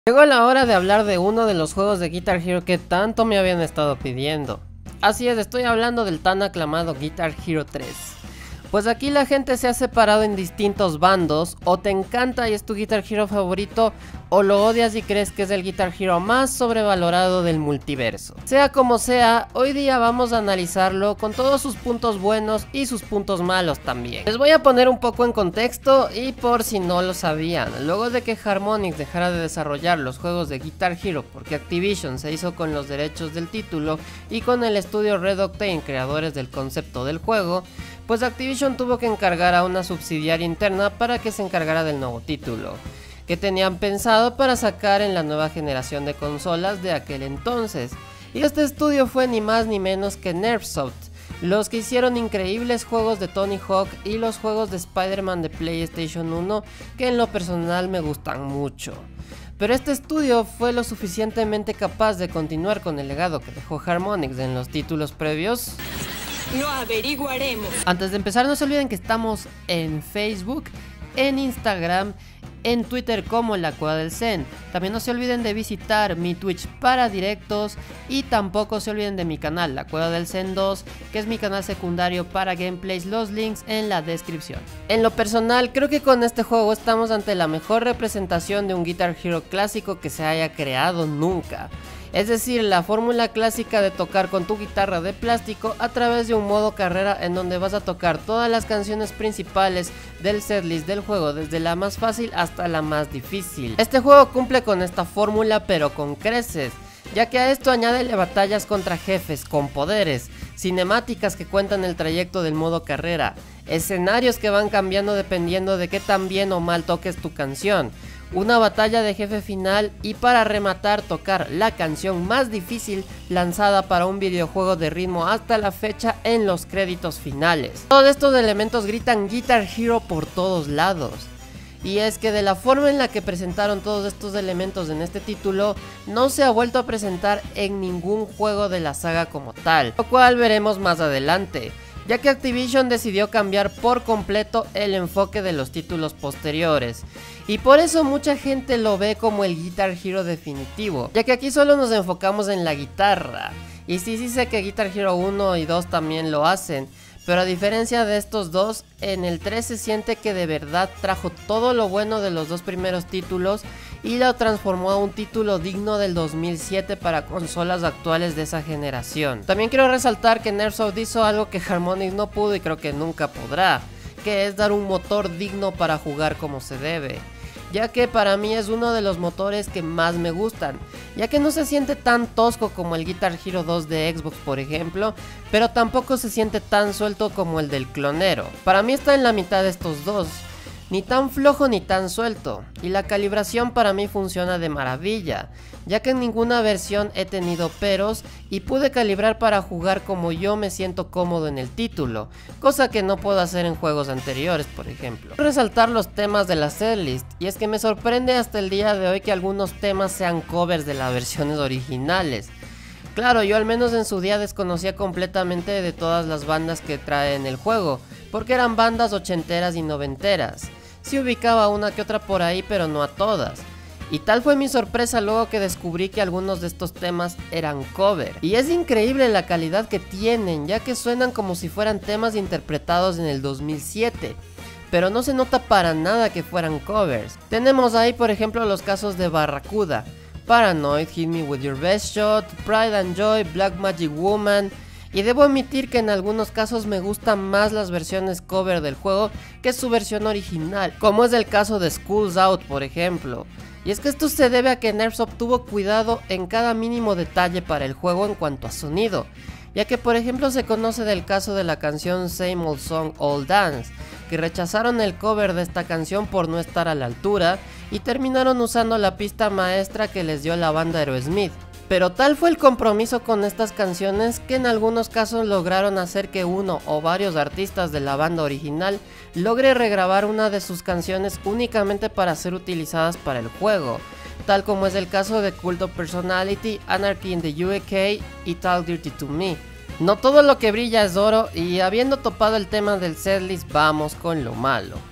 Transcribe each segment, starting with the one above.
Llegó la hora de hablar de uno de los juegos de Guitar Hero que tanto me habían estado pidiendo. Así es, estoy hablando del tan aclamado Guitar Hero 3. Pues aquí la gente se ha separado en distintos bandos, o te encanta y es tu Guitar Hero favorito, o lo odias y crees que es el Guitar Hero más sobrevalorado del multiverso. Sea como sea, hoy día vamos a analizarlo con todos sus puntos buenos y sus puntos malos también. Les voy a poner un poco en contexto y por si no lo sabían, luego de que Harmonix dejara de desarrollar los juegos de Guitar Hero porque Activision se hizo con los derechos del título y con el estudio Red Octane, creadores del concepto del juego, pues Activision tuvo que encargar a una subsidiaria interna para que se encargara del nuevo título, que tenían pensado para sacar en la nueva generación de consolas de aquel entonces. Y este estudio fue ni más ni menos que Nerfsoft, los que hicieron increíbles juegos de Tony Hawk y los juegos de Spider-Man de PlayStation 1, que en lo personal me gustan mucho. Pero este estudio fue lo suficientemente capaz de continuar con el legado que dejó Harmonix en los títulos previos. Lo averiguaremos. Antes de empezar, no se olviden que estamos en Facebook, en Instagram, en Twitter como La Cueva del Zen. También no se olviden de visitar mi Twitch para directos y tampoco se olviden de mi canal La Cueva del Zen 2, que es mi canal secundario para gameplays, los links en la descripción. En lo personal, creo que con este juego estamos ante la mejor representación de un Guitar Hero clásico que se haya creado nunca. Es decir, la fórmula clásica de tocar con tu guitarra de plástico a través de un modo carrera en donde vas a tocar todas las canciones principales del setlist del juego, desde la más fácil hasta la más difícil. Este juego cumple con esta fórmula pero con creces, ya que a esto añádele batallas contra jefes con poderes, cinemáticas que cuentan el trayecto del modo carrera, escenarios que van cambiando dependiendo de qué tan bien o mal toques tu canción, una batalla de jefe final y para rematar tocar la canción más difícil lanzada para un videojuego de ritmo hasta la fecha en los créditos finales. Todos estos elementos gritan Guitar Hero por todos lados. Y es que de la forma en la que presentaron todos estos elementos en este título, no se ha vuelto a presentar en ningún juego de la saga como tal, lo cual veremos más adelante, ya que Activision decidió cambiar por completo el enfoque de los títulos posteriores. Y por eso mucha gente lo ve como el Guitar Hero definitivo, ya que aquí solo nos enfocamos en la guitarra. Y sí sé que Guitar Hero 1 y 2 también lo hacen, pero a diferencia de estos dos, en el 3 se siente que de verdad trajo todo lo bueno de los dos primeros títulos y lo transformó a un título digno del 2007 para consolas actuales de esa generación. También quiero resaltar que Nerfsoft hizo algo que Harmonix no pudo y creo que nunca podrá, que es dar un motor digno para jugar como se debe, ya que para mí es uno de los motores que más me gustan, ya que no se siente tan tosco como el Guitar Hero 2 de Xbox por ejemplo, pero tampoco se siente tan suelto como el del clonero. Para mí está en la mitad de estos dos, ni tan flojo ni tan suelto, y la calibración para mí funciona de maravilla, ya que en ninguna versión he tenido peros y pude calibrar para jugar como yo me siento cómodo en el título, cosa que no puedo hacer en juegos anteriores por ejemplo. Quiero resaltar los temas de la setlist, y es que me sorprende hasta el día de hoy que algunos temas sean covers de las versiones originales. Claro, yo al menos en su día desconocía completamente de todas las bandas que trae en el juego, porque eran bandas ochenteras y noventeras. Sí ubicaba una que otra por ahí, pero no a todas. Y tal fue mi sorpresa luego que descubrí que algunos de estos temas eran cover. Y es increíble la calidad que tienen, ya que suenan como si fueran temas interpretados en el 2007. Pero no se nota para nada que fueran covers. Tenemos ahí por ejemplo los casos de Barracuda, Paranoid, Hit Me With Your Best Shot, Pride and Joy, Black Magic Woman. Y debo admitir que en algunos casos me gustan más las versiones cover del juego que su versión original, como es el caso de Schools Out por ejemplo. Y es que esto se debe a que Nerfsoft tuvo cuidado en cada mínimo detalle para el juego en cuanto a sonido, ya que por ejemplo se conoce del caso de la canción Same Old Song Old Dance, que rechazaron el cover de esta canción por no estar a la altura y terminaron usando la pista maestra que les dio la banda Aerosmith. Pero tal fue el compromiso con estas canciones que en algunos casos lograron hacer que uno o varios artistas de la banda original logre regrabar una de sus canciones únicamente para ser utilizadas para el juego, tal como es el caso de Cult of Personality, Anarchy in the UK y Talk Dirty to Me. No todo lo que brilla es oro, y habiendo topado el tema del setlist, vamos con lo malo.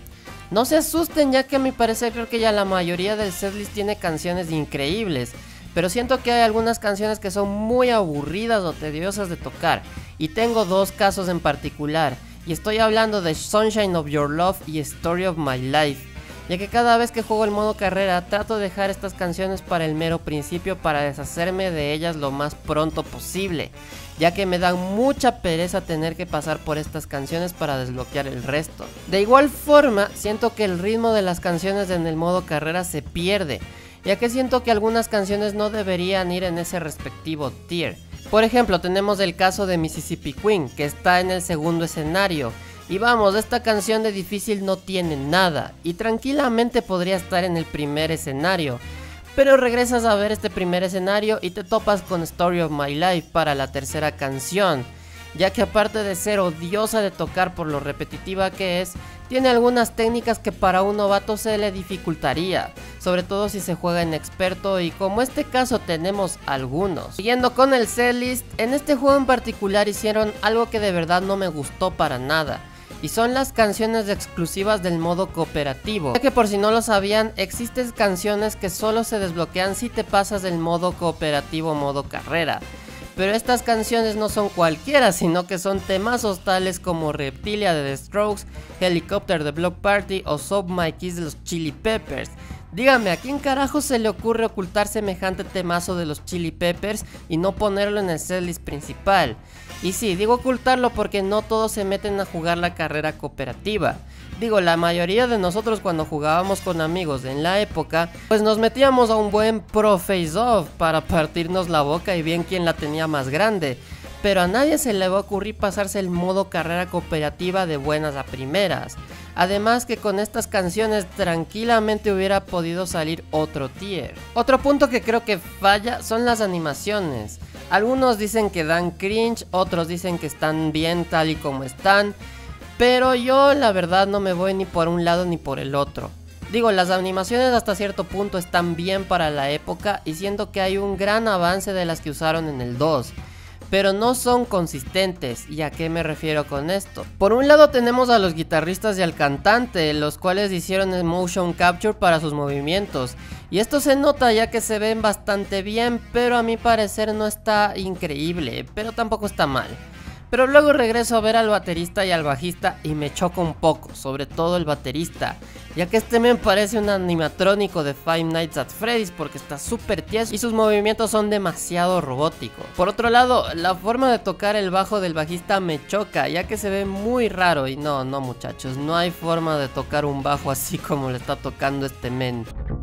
No se asusten, ya que a mi parecer creo que ya la mayoría del setlist tiene canciones increíbles, pero siento que hay algunas canciones que son muy aburridas o tediosas de tocar, y tengo dos casos en particular, y estoy hablando de Sunshine of Your Love y Story of My Life, ya que cada vez que juego el modo carrera trato de dejar estas canciones para el mero principio para deshacerme de ellas lo más pronto posible, ya que me dan mucha pereza tener que pasar por estas canciones para desbloquear el resto. De igual forma, siento que el ritmo de las canciones en el modo carrera se pierde, ya que siento que algunas canciones no deberían ir en ese respectivo tier. Por ejemplo, tenemos el caso de Mississippi Queen, que está en el segundo escenario. Y vamos, esta canción de difícil no tiene nada, y tranquilamente podría estar en el primer escenario. Pero regresas a ver este primer escenario y te topas con Story of My Life para la tercera canción, ya que aparte de ser odiosa de tocar por lo repetitiva que es, tiene algunas técnicas que para un novato se le dificultaría, sobre todo si se juega en experto, y como este caso tenemos algunos. Siguiendo con el setlist, en este juego en particular hicieron algo que de verdad no me gustó para nada, y son las canciones exclusivas del modo cooperativo, ya que por si no lo sabían, existen canciones que solo se desbloquean si te pasas del modo cooperativo modo carrera. Pero estas canciones no son cualquiera, sino que son temazos tales como Reptilia de The Strokes, Helicopter de Block Party o Soap My Kiss de los Chili Peppers. Dígame, ¿a quién carajo se le ocurre ocultar semejante temazo de los Chili Peppers y no ponerlo en el setlist principal? Y sí, digo ocultarlo porque no todos se meten a jugar la carrera cooperativa. Digo, la mayoría de nosotros cuando jugábamos con amigos en la época, pues nos metíamos a un buen Pro Face Off para partirnos la boca y bien quién la tenía más grande. Pero a nadie se le va a ocurrir pasarse el modo carrera cooperativa de buenas a primeras. Además que con estas canciones tranquilamente hubiera podido salir otro tier. Otro punto que creo que falla son las animaciones. Algunos dicen que dan cringe, otros dicen que están bien tal y como están, pero yo la verdad no me voy ni por un lado ni por el otro. Digo, las animaciones hasta cierto punto están bien para la época y siento que hay un gran avance de las que usaron en el 2. Pero no son consistentes. ¿Y a qué me refiero con esto? Por un lado tenemos a los guitarristas y al cantante, los cuales hicieron el motion capture para sus movimientos. Y esto se nota ya que se ven bastante bien, pero a mi parecer no está increíble, pero tampoco está mal. Pero luego regreso a ver al baterista y al bajista y me choca un poco, sobre todo el baterista, ya que este me parece un animatrónico de Five Nights at Freddy's porque está súper tieso y sus movimientos son demasiado robóticos. Por otro lado, la forma de tocar el bajo del bajista me choca, ya que se ve muy raro y no muchachos, no hay forma de tocar un bajo así como le está tocando este men.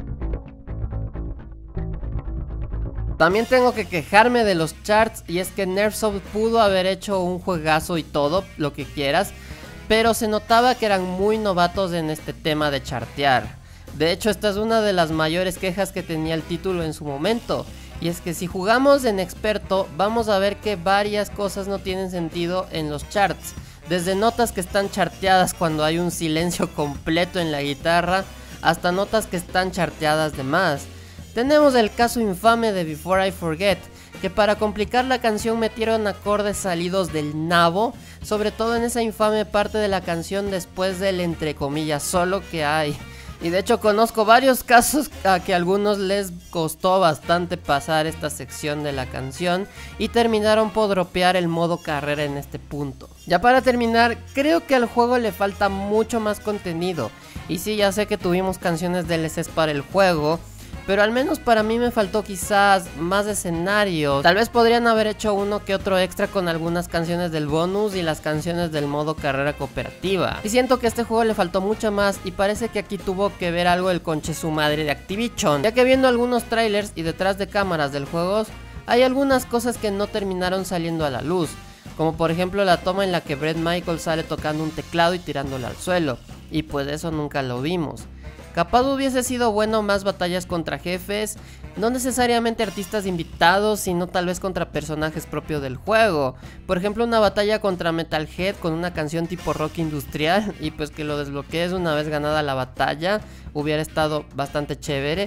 También tengo que quejarme de los charts, y es que Nerfsoft pudo haber hecho un juegazo y todo, lo que quieras, pero se notaba que eran muy novatos en este tema de chartear. De hecho, esta es una de las mayores quejas que tenía el título en su momento, y es que si jugamos en experto vamos a ver que varias cosas no tienen sentido en los charts, desde notas que están charteadas cuando hay un silencio completo en la guitarra, hasta notas que están charteadas de más. Tenemos el caso infame de Before I Forget, que para complicar la canción metieron acordes salidos del nabo, sobre todo en esa infame parte de la canción después del entre comillas solo que hay. Y de hecho conozco varios casos a que a algunos les costó bastante pasar esta sección de la canción y terminaron por dropear el modo carrera en este punto. Ya para terminar, creo que al juego le falta mucho más contenido. Y sí, ya sé que tuvimos canciones DLCs para el juego, pero al menos para mí me faltó quizás más escenarios. Tal vez podrían haber hecho uno que otro extra con algunas canciones del bonus y las canciones del modo carrera cooperativa. Y siento que a este juego le faltó mucho más, y parece que aquí tuvo que ver algo el conche su madre de Activision, ya que viendo algunos trailers y detrás de cámaras del juego, hay algunas cosas que no terminaron saliendo a la luz, como por ejemplo la toma en la que Bret Michaels sale tocando un teclado y tirándolo al suelo, y pues eso nunca lo vimos. Capaz hubiese sido bueno más batallas contra jefes, no necesariamente artistas invitados, sino tal vez contra personajes propios del juego. Por ejemplo, una batalla contra Metalhead con una canción tipo rock industrial, y pues que lo desbloquees una vez ganada la batalla, hubiera estado bastante chévere.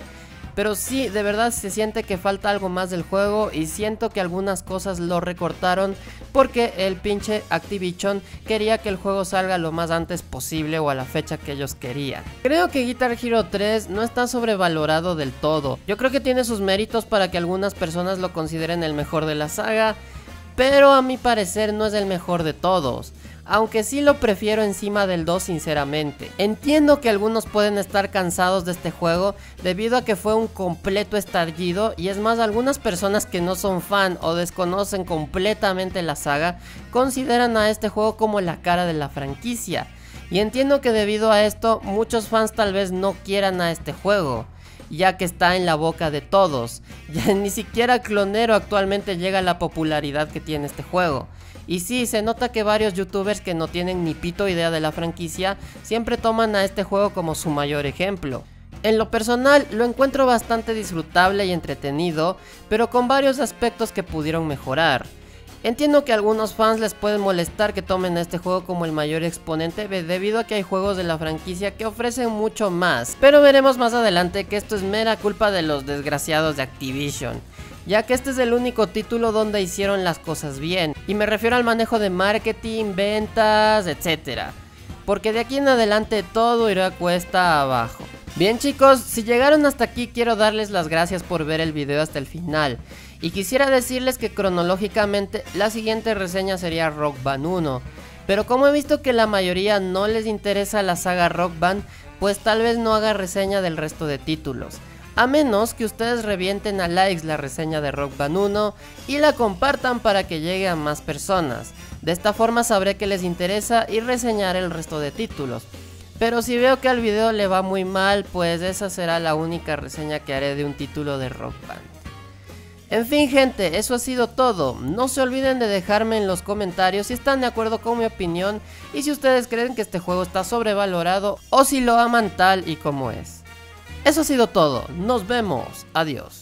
pero sí, de verdad se siente que falta algo más del juego y siento que algunas cosas lo recortaron porque el pinche Activision quería que el juego salga lo más antes posible o a la fecha que ellos querían. Creo que Guitar Hero 3 no está sobrevalorado del todo. Yo creo que tiene sus méritos para que algunas personas lo consideren el mejor de la saga, pero a mi parecer no es el mejor de todos. Aunque sí lo prefiero encima del 2 sinceramente. Entiendo que algunos pueden estar cansados de este juego debido a que fue un completo estallido, y es más, algunas personas que no son fan o desconocen completamente la saga consideran a este juego como la cara de la franquicia. Y entiendo que debido a esto muchos fans tal vez no quieran a este juego, ya que está en la boca de todos. Ya ni siquiera Clonero actualmente llega a la popularidad que tiene este juego. Y sí, se nota que varios youtubers que no tienen ni pito idea de la franquicia siempre toman a este juego como su mayor ejemplo. En lo personal lo encuentro bastante disfrutable y entretenido, pero con varios aspectos que pudieron mejorar. Entiendo que a algunos fans les puede molestar que tomen a este juego como el mayor exponente debido a que hay juegos de la franquicia que ofrecen mucho más, pero veremos más adelante que esto es mera culpa de los desgraciados de Activision, ya que este es el único título donde hicieron las cosas bien, y me refiero al manejo de marketing, ventas, etc. Porque de aquí en adelante todo irá cuesta abajo. Bien chicos, si llegaron hasta aquí quiero darles las gracias por ver el video hasta el final. Y quisiera decirles que cronológicamente la siguiente reseña sería Rock Band 1. Pero como he visto que la mayoría no les interesa la saga Rock Band, pues tal vez no haga reseña del resto de títulos. A menos que ustedes revienten a likes la reseña de Rock Band 1 y la compartan para que llegue a más personas. De esta forma sabré que les interesa y reseñaré el resto de títulos. Pero si veo que al video le va muy mal, pues esa será la única reseña que haré de un título de Rock Band. En fin gente, eso ha sido todo. No se olviden de dejarme en los comentarios si están de acuerdo con mi opinión y si ustedes creen que este juego está sobrevalorado o si lo aman tal y como es. Eso ha sido todo, nos vemos, adiós.